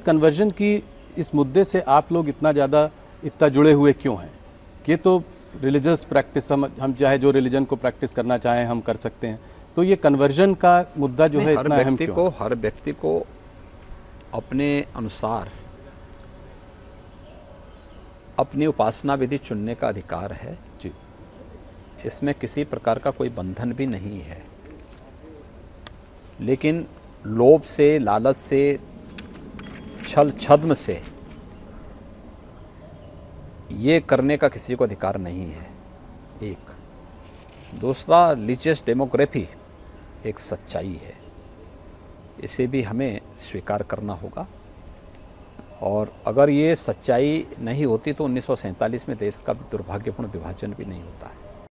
Conversion की इस मुद्दे से आप लोग इतना जुड़े हुए क्यों हैं? ये तो रिलीजियस प्रैक्टिस, हम चाहे जो रिलीजन को प्रैक्टिस करना चाहें हम कर सकते हैं, तो ये कन्वर्जन का मुद्दा जो है इतना अहम क्यों? हर व्यक्ति को अपने अनुसार अपनी उपासना विधि चुनने का अधिकार है जी। इसमें किसी प्रकार का कोई बंधन भी नहीं है, लेकिन लोभ से, लालच से, छल छद्म से ये करने का किसी को अधिकार नहीं है। एक दूसरा, रिलीजियस डेमोग्राफी एक सच्चाई है, इसे भी हमें स्वीकार करना होगा। और अगर ये सच्चाई नहीं होती तो 1947 में देश का दुर्भाग्यपूर्ण विभाजन भी नहीं होता है।